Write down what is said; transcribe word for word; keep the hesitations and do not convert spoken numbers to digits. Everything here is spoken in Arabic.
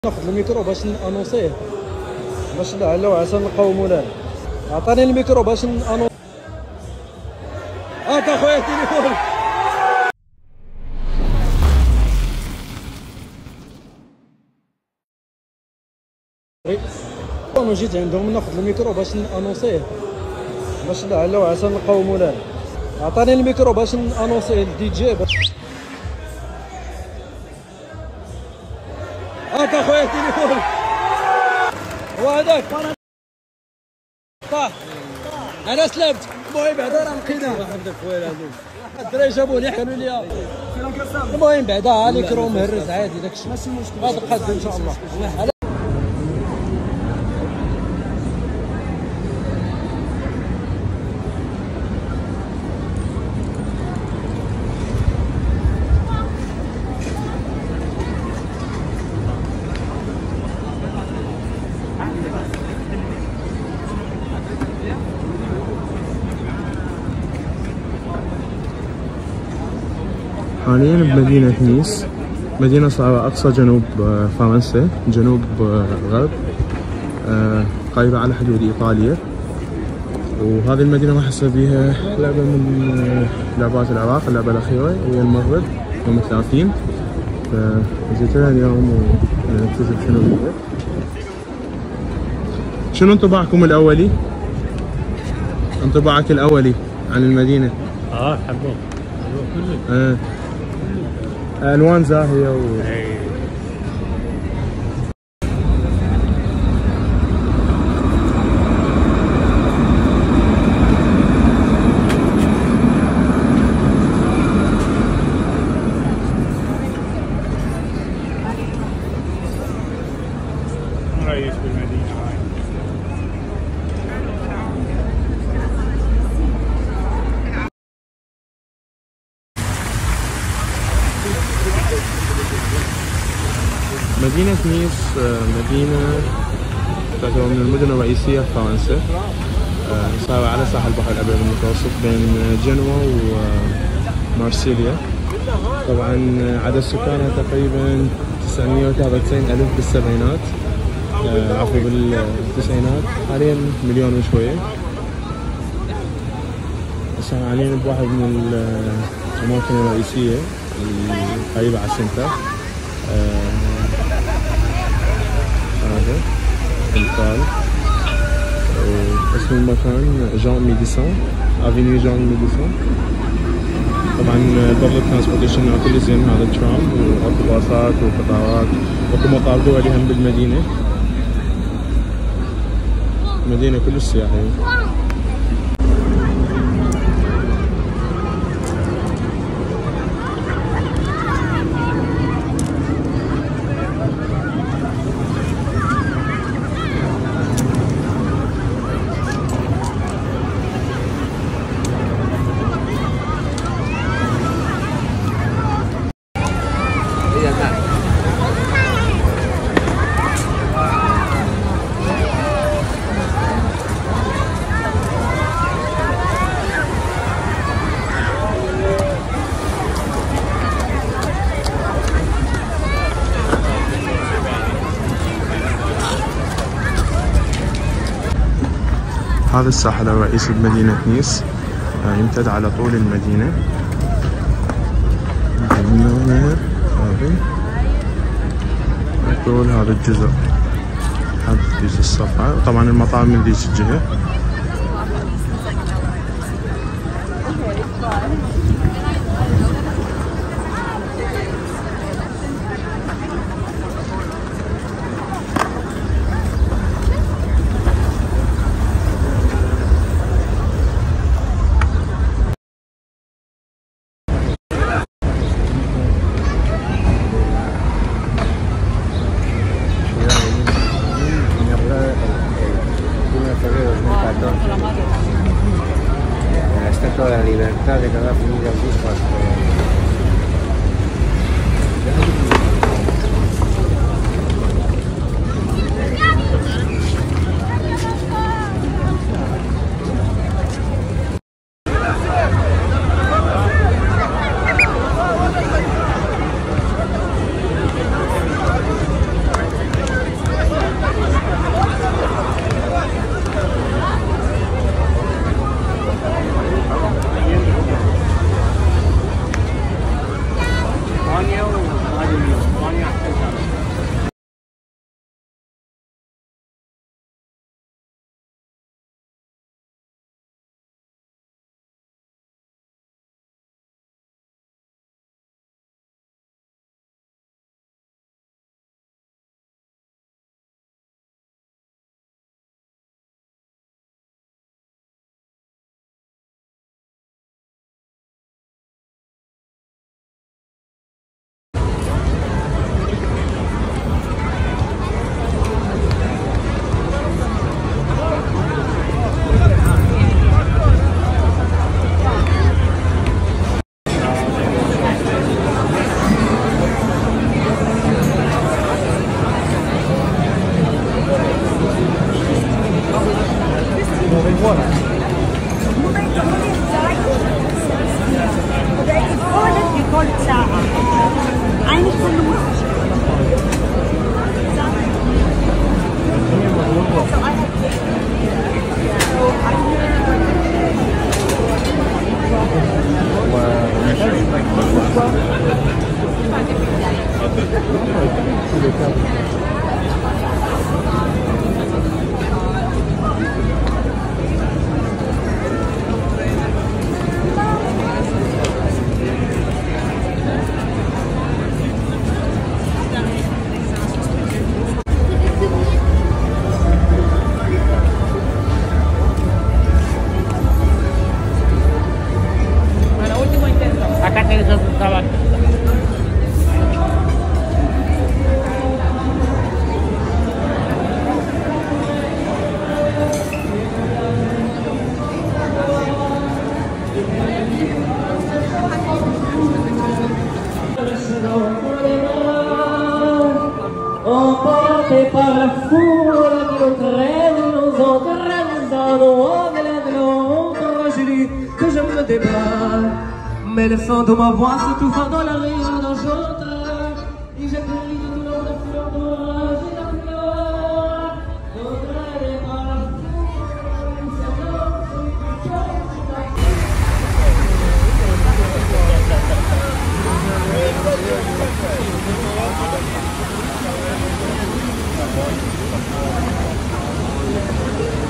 ناخذ الميكرو باش نانونسيه، باش لعل وعسى نلقاو مولانا. عطاني الميكرو باش نانونسيه. هاك اخويا التليفون. انا جيت عندهم ناخذ الميكرو باش نانونسيه، باش لعل وعسى نلقاو مولانا. عطاني الميكرو باش نانونسيه الدي جي. هاك اخويا التليفون هو هذاك. طاح انا سلمت. المهم بعدا راه لقيناه واحد الخوير هذوك الدراري جابوني قالوا لي. المهم بعدا ها ليكرو مهرز عادي داكشي ماشي مشكل. هذا قد ان شاء الله. حاليا بمدينة نيس، مدينة صار أقصى جنوب فرنسا، جنوب غرب، قريبة على حدود إيطاليا. وهذه المدينة راح يصير بيها لعبة من لعبات العراق، اللعبة الأخيرة وهي المغرب يوم ثلاثين. فجيت لها اليوم ونكتشف شنو بيها. شنو انطباعكم الأولي؟ انطباعك الأولي عن المدينة؟ اه حبوه حبوه كله. آه. الوان زاهيه و رئيس بالمدينه هاي. مدينة نيس مدينة تعتبر من المدن الرئيسية في فرنسا، صار على ساحل البحر الأبيض المتوسط بين جنوة ومارسيليا. طبعا عدد سكانها تقريبا تسعمية وثلاثة وتسعين ألف بالسبعينات، عفوا بالتسعينات. حاليا مليون وشوية. هسه حاليا بواحد من الأماكن الرئيسية القريبة على السنتر. هذا المثال، واسم المكان جان ميديسون، افينيو جان ميديسون. طبعا الببليك ترانسبورتيشن كل زين، هذا الترام واكو باصات وقطارات واكو مطار دولي هم بالمدينة. مدينة كلش سياحية. هذا الساحل الرئيسي بمدينة نيس، يمتد على طول المدينة. هذا طول هذا الجزء هذا ذيك الصفحة. طبعا المطار من ذيك الجهة. La Estatua de la Libertad de cada familia busca. emportés par la foule qui nous traîne, nous entraîne dans nos nos tragédies, que je me débat. Mais le son de ma voix s'étouffant dans la rire d'un chanteur, et j'ai pris de tout l'ordre de fleurs d'orage et de fleurs, entraînés par la foule, c'est l'homme qui